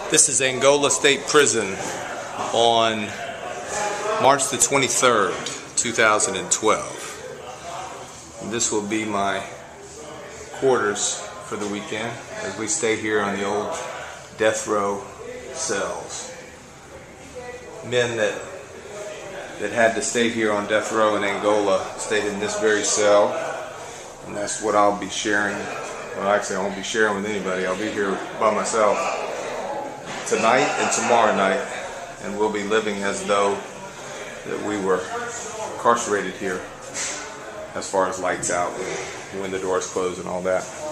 This is Angola State Prison on March the 23rd, 2012. And this will be my quarters for the weekend as we stay here on the old death row cells. Men that had to stay here on death row in Angola stayed in this very cell, and that's what I'll be sharing. Well, actually, I won't be sharing with anybody. I'll be here by myself tonight and tomorrow night, and we'll be living as though that we were incarcerated here, as far as lights out and when the doors close and all that.